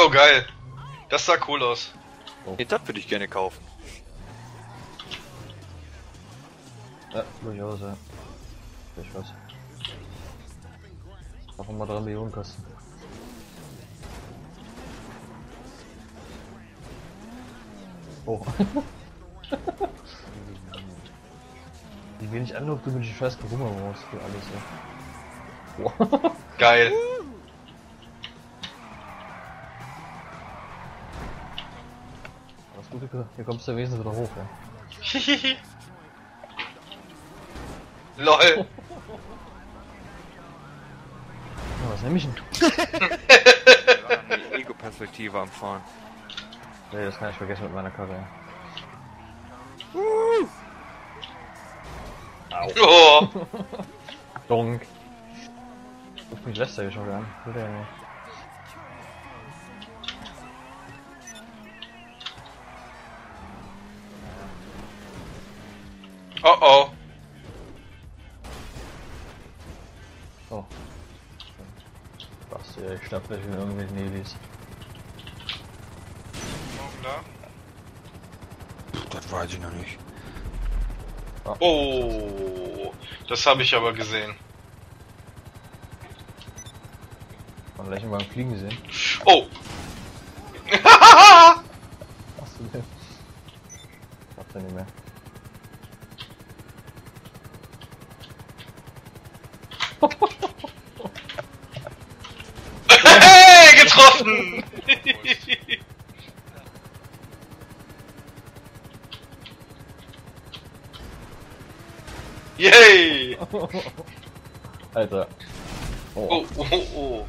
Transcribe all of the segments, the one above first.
Jo, geil. Das sah cool aus. Nee, das würde ich gerne kaufen. Ja, durchaus, ja. Ich weiß. Machen wir 3 Millionen kosten. Oh. Wie wenig Anlauf du mit den scheiß Brummer brauchst für alles, ja. Wow. Geil. Das Gute, hier kommst du wesentlich wieder hoch, ja. LOL. Ja, was nehme ich denn? Eine Ego-Perspektive am Fahren. Nee, das kann ich vergessen mit meiner Karre. Oh. Donk. Ruf mich lässt er hier schon wieder an. Will der ja nicht. Oh oh. Oh. Was, ja, ich schnapp gleich wieder irgendwelche Nelis. Morgen da. Das weiß ich noch nicht. Oh. Das habe ich aber gesehen. Von welchen beim Fliegen sehen? Oh. Was du denn? Ich hab's ja nicht mehr. Hey, getroffen! Yay! Alter. Oh, oh, oh.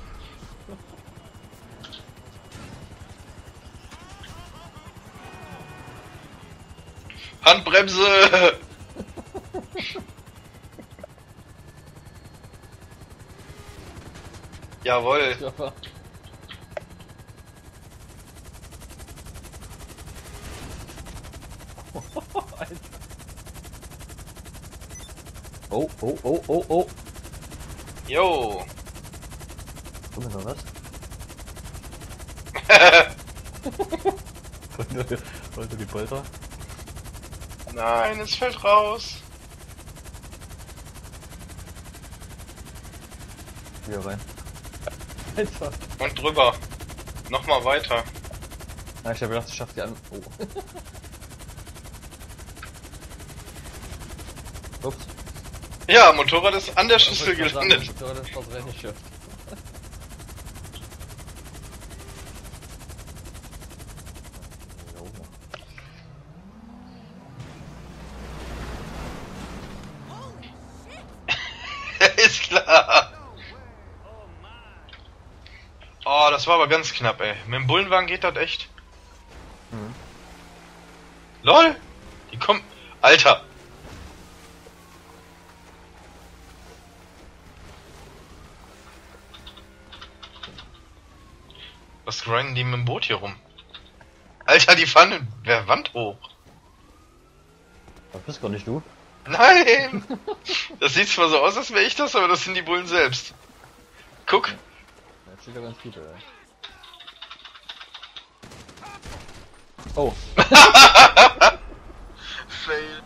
Handbremse! Jawohl. Alter. Oh, oh, oh, oh, oh. Jo. Kommt da was? Wollte die Polter? Nein, es fällt raus. Hier rein. Alter. Und drüber. Nochmal weiter. Na, ich hab gedacht, ich schaff die an. Oh. Ups. Ja, Motorrad ist an der Schüssel gelandet. Motorrad ist das Rennschiff. Ist klar. Oh, das war aber ganz knapp, ey. Mit dem Bullenwagen geht das echt. Mhm. LOL! Die kommen. Alter! Was grinden die mit dem Boot hier rum? Alter, die fahren in der Wand hoch. Das bist gar nicht du. Nein! Das sieht zwar so aus, als wäre ich das, aber das sind die Bullen selbst. Guck! Das sieht ja ganz gut, ey. Oh. Fail.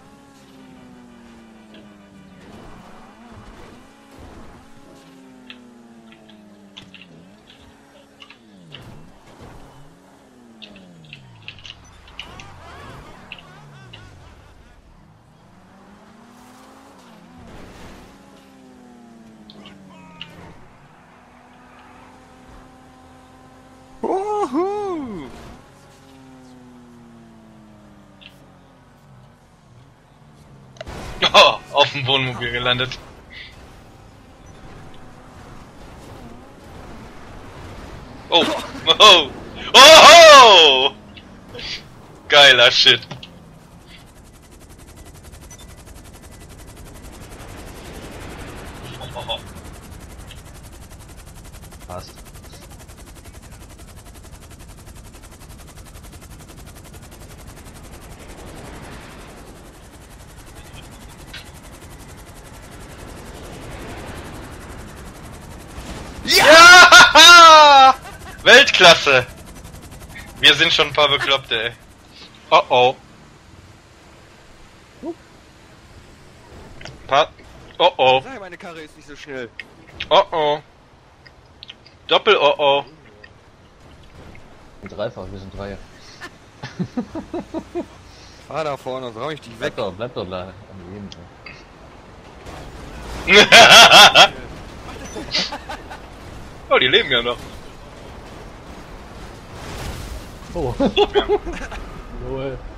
Wuhu! Oh, auf dem Wohnmobil gelandet. Oh, oh, oh, geiler Shit. Passt. Ja! Weltklasse! Klasse. Wir sind schon ein paar Bekloppte, ey. Oh oh. Oh oh. Sag, meine Karre ist nicht so schnell. Oh oh. Doppel oh oh. Dreifach, wir sind drei. Fahr da vorne, sonst rau ich dich weg. Bleib doch da am Leben. Oh, die leben ja noch. Oh. Lol.